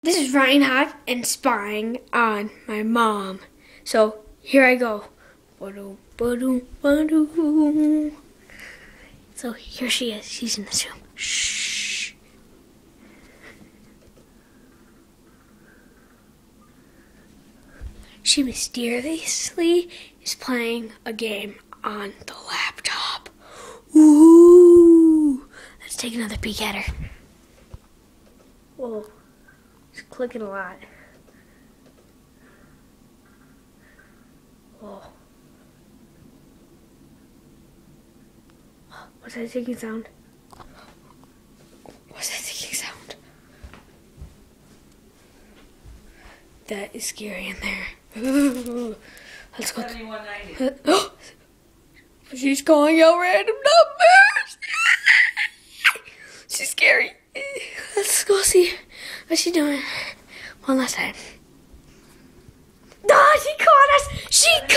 This is Ryan and spying on my mom. So here I go. So here she is. She's in this room. Shh. She mysteriously is playing a game on the laptop. Ooh. Let's take another peek at her. Whoa. She's clicking a lot. Whoa. What's that ticking sound? What's that ticking sound? That is scary in there. Let's go. 7190. She's calling out random numbers. She's scary. Let's go see what she's doing. One last time. Oh, she caught us. She caught